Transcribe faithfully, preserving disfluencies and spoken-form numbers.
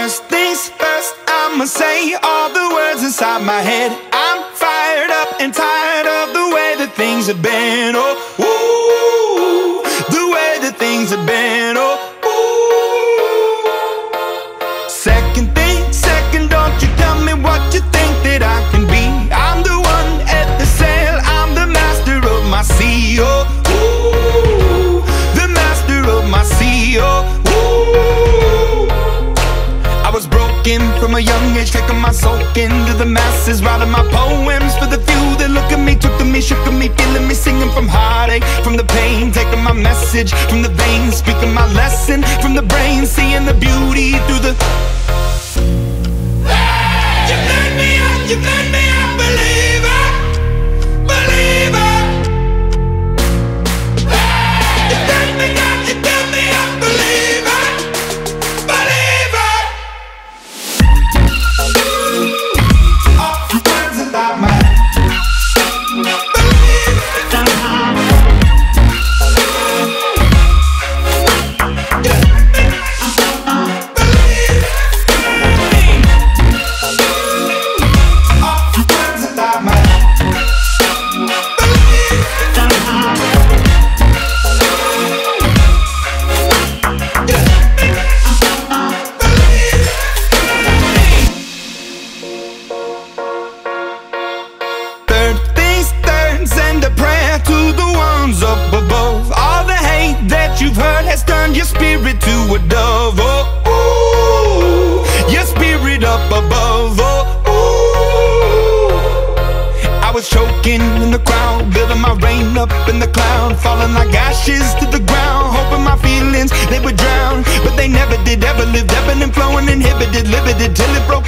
First things first, I'ma say all the words inside my head. I'm fired up and tired of the way that things have been. Oh, ooh, the way that things have been. Oh, ooh. Second thing, second, don't you tell me what you think that I can be. I'm the one at the sail, I'm the master of my sea. Oh, ooh, the master of my sea. Oh, ooh. I was broken from a young age, taking my soul into the masses, writing my poems for the few that look at me, took to me, shook at me, feeling me, singing from heartache, from the pain, taking my message from the veins, speaking my lesson from the brain, seeing the beauty through the. You made me up, you made me a believer, believer. You made me up, you made me a believer, believer. All the words about my your spirit to a dove, oh, ooh, your spirit up above, oh, ooh. I was choking in the crowd, building my rain up in the cloud, falling like ashes to the ground, hoping my feelings, they would drown, but they never did, ever lived, ebbing and flowing, inhibited, limited, till it broke